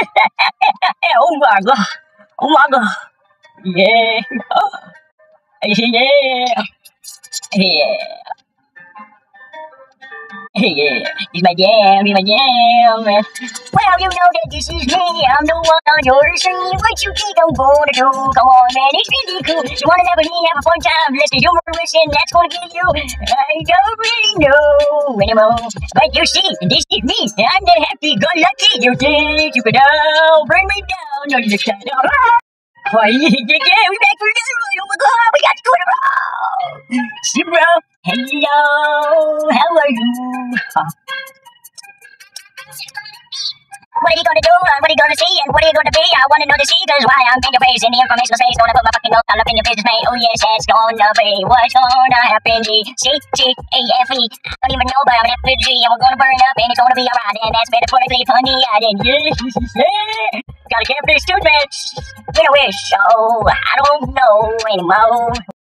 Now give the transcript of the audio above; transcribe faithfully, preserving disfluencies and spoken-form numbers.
Oh my god. Oh my god. Yeah. Yeah. Yeah. Yeah, he's my jam, he's my jam. Well, you know that this is me, I'm the one on your stream. What you think I'm gonna do? Come on, man, it's really cool. You wanna have a me, have a fun time, listen humorous, and that's gonna get you. I don't really know anymore. But you see, this is me, I'm the happy-go-lucky. You think you could all bring me down? No, you just can't. Oh, yeah, yeah, yeah, we back for another one. Oh my god, we got to go in a row. See, bro. Hello, how are you? Huh. What are you gonna do? What are you gonna see? And what are you gonna be? I wanna know the secrets. Why I'm in your face in the information space. Gonna put my fucking notes all up in your business, mate. Oh yes, that's gonna be what's gonna happen. G C G A F E. I don't even know, but I'm an F G. And we're gonna burn up, and it's gonna be alright. And that's metaphorically funny. I did yeah, yeah. Gotta care for this toothpaste. Win a wish. Oh, I don't know anymore.